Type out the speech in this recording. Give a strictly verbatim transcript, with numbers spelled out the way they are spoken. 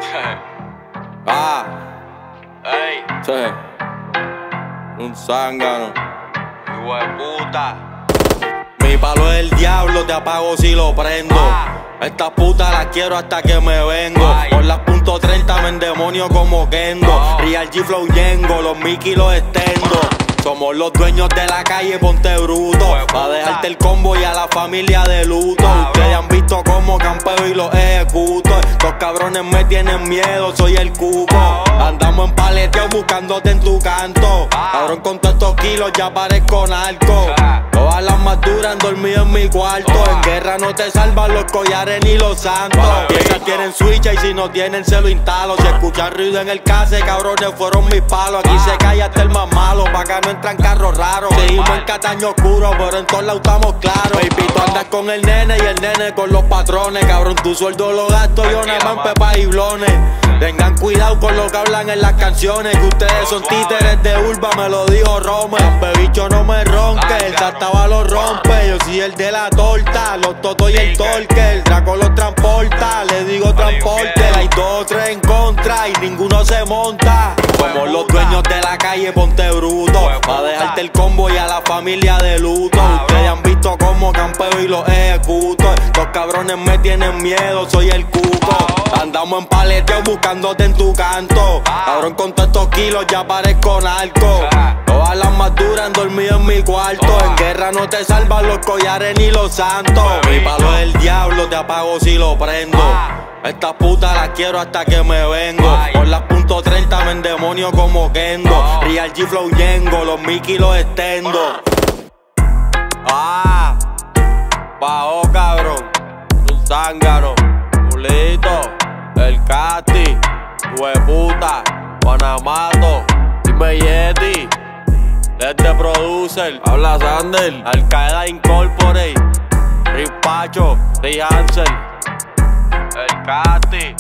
Ah, Ey, sí. Un zángano. hijo de puta. Mi palo es el diablo, te apago si lo prendo. Ah. Estas putas las quiero hasta que me vengo. Ay. Por las punto treinta me endemonio como Kendo. Oh. Real G Flow Yengo, los Mickey los extendo. Somos los dueños de la calle, ponte bruto. Pues, Pa' puta. dejarte el combo y a la familia de luto. Cabrón. Ustedes han visto cómo campeo y lo ejecuto. Estos cabrones me tienen miedo, soy el cuco. Oh. Andamos en paleteo buscándote en tu canto. Ah. Cabrón, con todos estos kilos ya parezco narco. Ah. Todas las más duras han dormido en mi cuarto. Oh. En guerra no te salvan los collares ni los santos. Oh. Piezas tienen switch y si no tienen se lo instalo. Si escuchan ruido en el case, cabrones, fueron mis palos. Aquí Ah. se calla hasta el más malo, pa' acá no entran carros raros. Seguimos en Cataño oscuro, pero en todos lados estamos claros. Baby, tú andas con el nene y el nene con los patrones. Cabrón, tu sueldo lo gasto yo nada más en pepas y blones. Tengan cuidado con lo que hablan en las canciones, que ustedes son títeres de urba, me lo dijo Rome. Bicho no me ronque, el Tataba lo rompe. Yo soy el de la torta, los totos y el torque. El Draco los transporta, le digo transporte. Hay dos o tres en contra y ninguno se monta. Somos los dueños de la calle, ponte bruto. Pa' dejarte el combo y a la familia de luto. Ustedes han visto cómo campeo y lo ejecuto. Los cabrones me tienen miedo, soy el cuco. Andamos en paleteo buscándote en tu canto. Cabrón, con todos estos kilos ya parezco narco. Todas las más duras han dormido en mi cuarto. En guerra no te salvan los collares ni los santos. Mi palo es el diablo, te apago si lo prendo. Estas putas las quiero hasta que me vengo. Por las punto treinta me endemonio como Kendo. Real G Flow Yengo, los Mickey los extendo. Ah, bajo cabrón, un zángano, Julito, el Cati, hueputa, Guanamato, dime Yeti, desde Producer, habla Sander, Al Qaeda Incorporate, Ripacho, Rick Hansel, el Cati.